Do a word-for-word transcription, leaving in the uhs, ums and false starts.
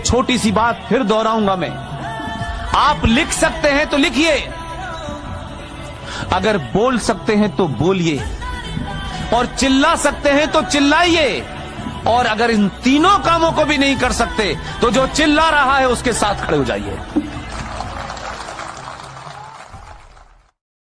छोटी सी बात फिर दोहराऊंगा मैं, आप लिख सकते हैं तो लिखिए, अगर बोल सकते हैं तो बोलिए, और चिल्ला सकते हैं तो चिल्लाइए, और अगर इन तीनों कामों को भी नहीं कर सकते तो जो चिल्ला रहा है उसके साथ खड़े हो जाइए।